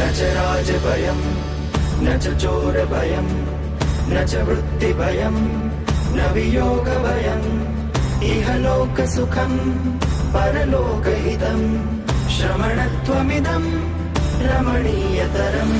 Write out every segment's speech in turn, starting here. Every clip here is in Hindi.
न च राजभयं न च चोरभयं न च वृत्तिभयं न वियोगभयम् इह लोकसुखं परलोकहितं श्रमणत्वमिदं रमणीयतरम्।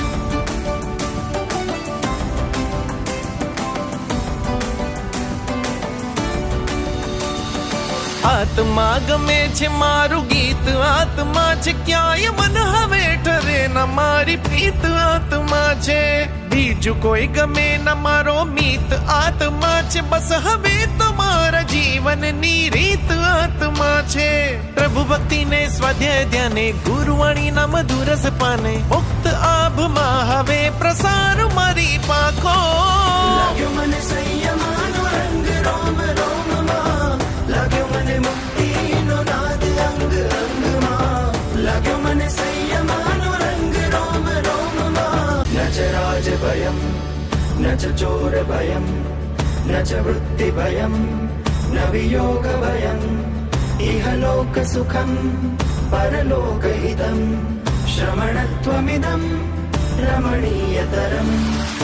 आत्मा गमे छे मारू गीत, आत्मा छे क्याय मन हवे ठरे न मारी प्रीत। आत्मा छे बीजू कोई गमे न मारो मीत, आत्मा छे बस हवे तुम्हारा जीवन नी रीत। आत्मा छे प्रभु भक्ति ने स्वाध्याय ध्याने, गुरुवाणी ना मधुर रस पाने, मुक्त आभ मा हवे प्रसार मारी पाखो। लाग्यो मन संयमानो रंग रोम रोम मा, लाग्यो मन मुक्ति नो नाद अंग अंग मा, लाग्यो मन संयमानो रंग रोम रोम मा। न च राजभयं न च चोरभयं न च वृत्तिभयं न वियोगभयम् इह लोकसुखं परलोकहितं श्रमणत्वमिदं रमणीयतरम्।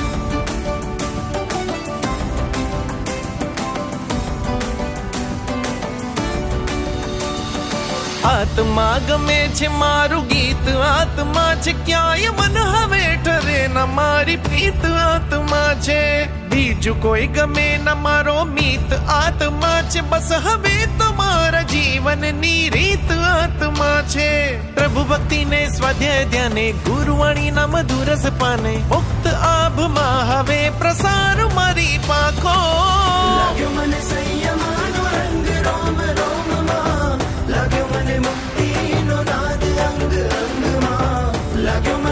आत्मा गमे छे मारू गीत, आत्मा छे क्याय मन हवे ठरे न मारी प्रीत। आत्मा छे बीजू कोई गमे न मारो मीत, आत्मा छे बस हवे तुम्हारा जीवन नी रीत। आत्मा छे प्रभु भक्ति ने स्वाध्याय ध्याने, गुरुवाणी ना मधुर रस पाने, मुक्त आभ मा हवे प्रसार मारी पाखो। लाग्यो मन संयमानो रंग रोम रोम मा, लाग्यो मन मुक्ति नो नाद अंग अंग मा, लाग्यो